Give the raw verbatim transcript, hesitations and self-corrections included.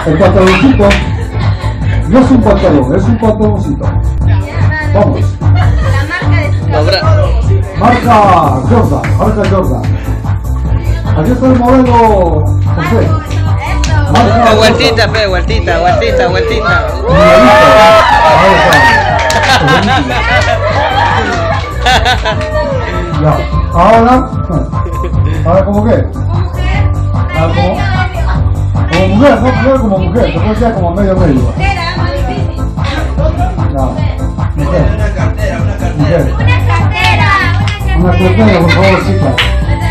El pantaloncito no es un pantalón, es un pantaloncito. Vamos. La marca de su Marca Jordan, marca Jordan. Aquí está el modelo José. Marca vueltita, pe, vueltita, vueltita, vueltita. Ya, ahora, ahora como qué? Ahora como, como mujer, no primero como mujer, después ya como medio medio. Ya, mujer. Una cartera, una cartera. Una cartera, por favor, chica.